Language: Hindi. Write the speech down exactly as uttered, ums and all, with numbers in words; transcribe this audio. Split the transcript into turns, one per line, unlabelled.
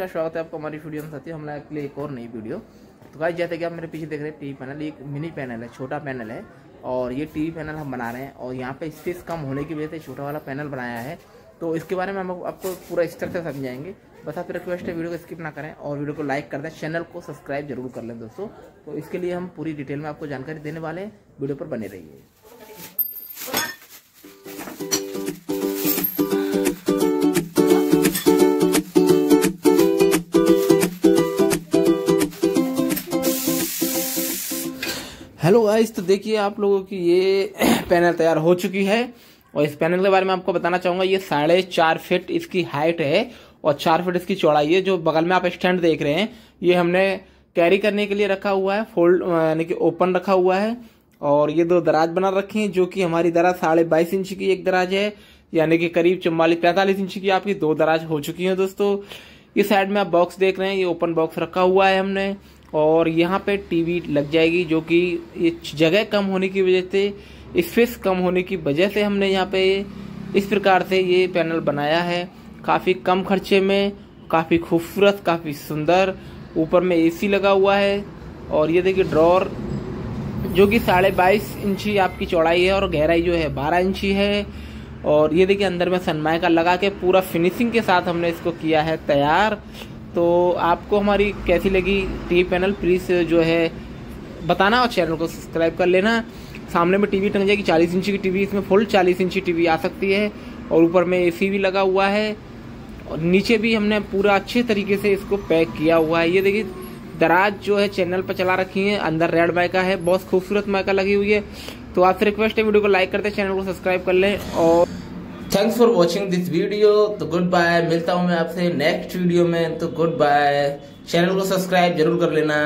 नमस्कार, स्वागत है आपका हमारी वीडियो में। साथी हम लाए के लिए एक और नई वीडियो। तो गाइस जैसे कि आप मेरे पीछे देख रहे हैं टीवी पैनल, ये एक मिनी पैनल है, छोटा पैनल है और ये टीवी पैनल हम बना रहे हैं और यहाँ पे स्पेस कम होने की वजह से छोटा वाला पैनल बनाया है। तो इसके बारे में हम आपको पूरा इस तरह से समझाएंगे। बस आप रिक्वेस्ट है वीडियो को स्किप ना करें और वीडियो को लाइक कर दें, चैनल को सब्सक्राइब जरूर कर लें दोस्तों। तो इसके लिए हम पूरी डिटेल में आपको जानकारी देने वाले हैं, वीडियो पर बने रहिए। हेलो गाइस, तो देखिए आप लोगों की ये पैनल तैयार हो चुकी है और इस पैनल के बारे में आपको बताना चाहूंगा। ये साढ़े चार फीट इसकी हाइट है और चार फीट इसकी चौड़ाई है। जो बगल में आप स्टैंड देख रहे हैं ये हमने कैरी करने के लिए रखा हुआ है, फोल्ड यानी कि ओपन रखा हुआ है। और ये दो दराज बना रखी हैं, जो कि हमारी दराज साढ़े बाईस इंच की एक दराज है, यानी कि करीब चौवालीस पैंतालीस इंच की आपकी दो दराज हो चुकी है दोस्तों। इस साइड में आप बॉक्स देख रहे हैं, ये ओपन बॉक्स रखा हुआ है हमने और यहाँ पे टीवी लग जाएगी, जो कि ये जगह कम होने की वजह से, स्पेस कम होने की वजह से हमने यहाँ पे इस प्रकार से ये पैनल बनाया है। काफ़ी कम खर्चे में, काफ़ी खूबसूरत, काफ़ी सुंदर। ऊपर में एसी लगा हुआ है और ये देखिए ड्रॉर, जो कि साढ़े बाईस इंची आपकी चौड़ाई है और गहराई जो है बारह इंची है। और ये देखिए अंदर में सनमाइका लगा के पूरा फिनिशिंग के साथ हमने इसको किया है तैयार। तो आपको हमारी कैसी लगी टीवी पैनल, प्लीज जो है बताना और चैनल को सब्सक्राइब कर लेना। सामने में टीवी टंग जाएगी, चालीस इंची की टीवी, इसमें फुल चालीस इंची टीवी आ सकती है और ऊपर में एसी भी लगा हुआ है और नीचे भी हमने पूरा अच्छे तरीके से इसको पैक किया हुआ है। ये देखिए दराज जो है चैनल पर चला रखी है, अंदर रेड माइका है, बहुत खूबसूरत माइका लगी हुई है। तो आपसे रिक्वेस्ट है वीडियो को लाइक करते, चैनल को सब्सक्राइब कर लें और thanks for watching this video. तो गुड बाय, मिलता हूँ मैं आपसे नेक्स्ट वीडियो में। तो गुड बाय, चैनल को सब्सक्राइब जरूर कर लेना।